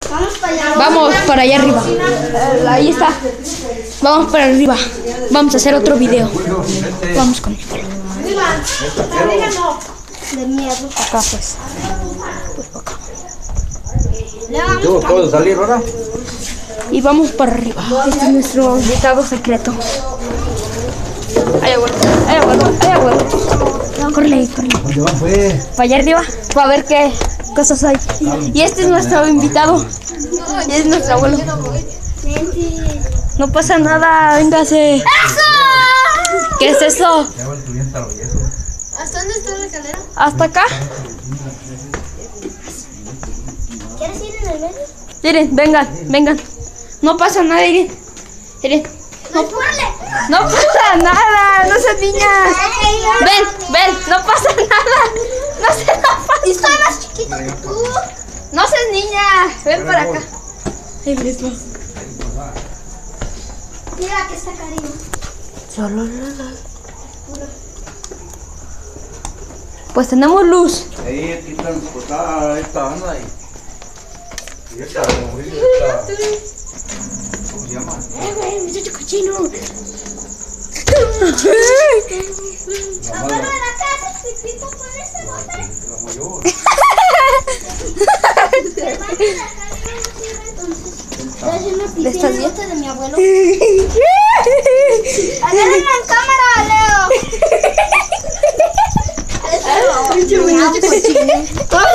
Vamos para allá arriba. Ahí está. Vamos para arriba. Vamos a hacer otro video. Vamos con él. De miedo. Acá pues. Acá. Yo puedo salir ahora. Y vamos para arriba. Este es nuestro invitado secreto. Ay, abuelo. Ay, abuelo. Ay, abuelo. Córrele ahí, córrele. ¿Dónde va, pues? Para allá arriba. Para ver qué cosas hay. Y este es nuestro invitado. Y es nuestro abuelo. No pasa nada. Véngase. ¡Eso! ¿Qué es eso? ¿Hasta dónde está la escalera? ¿Hasta acá? ¿Quieres ir en el medio? Miren, vengan, vengan. No pasa nada, miren. Miren. ¡No, ¡Apúrale! No pasa nada, no seas niña. Ven, no pasa nada. No pasa. Estoy más chiquita que tú. No seas niña. Ven para acá. Ahí mismo. Mira que está cariño. Pues tenemos luz. Ahí aquí transportada esta banda y esta mujer, ¿cómo se llama? Güey, muchacho cochino. Afuera de la casa, Pipito, ¿puedes ese bote? La mayor. ¿Le estás bien? De mi abuelo. Agárrenme en cámara, Leo. ¿Cómo